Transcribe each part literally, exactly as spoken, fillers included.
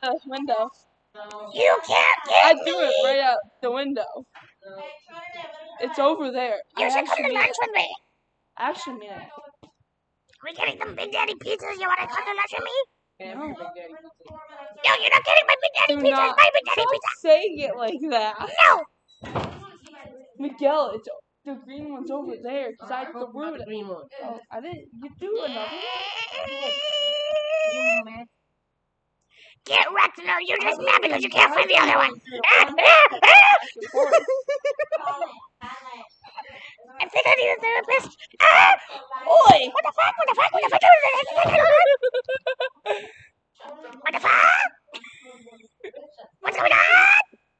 the window. You can't get I me. do it right out the window. It's over there. You I should come to actually lunch made with me. it. Actually, man. We're getting some Big Daddy pizzas. You want to come to lunch with me? No. No, you're not getting my Big Daddy Do pizza. not. It's my Big Daddy Stop pizza. saying it like that. No. Miguel, it's the green one's over there. Cause I threw it. The green one. Oh, I didn't. You do another one. Get wrecked, no. You're just mad because you can't find the other one. I think I need a therapist. Ah! Oi! What the fuck? What the fuck? What the fuck? What the fuck? What's going on?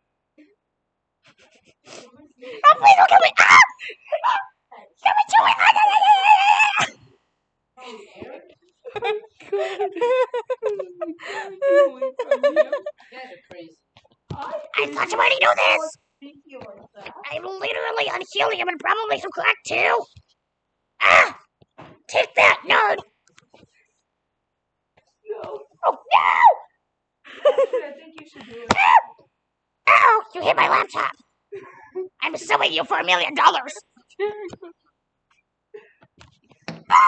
Oh, please don't kill me. Ah! Let me chew it. I thought you already knew this. I'm literally on helium and probably some crack too. Ah! Take that, nerd. No. Oh, no! I think you should do it. Oh, you hit my laptop. I'm suing you for a million dollars. Ah!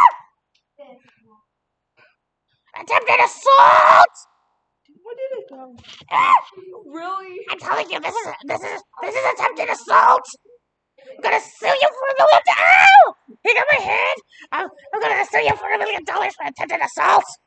Attempted assault! What did it go? Ah! Really? I'm telling you, this is this is this is attempted assault. I'm gonna sue you for a million dollars. Ow! Hit on my head. I'm, I'm gonna sue you for a million dollars for attempted assault.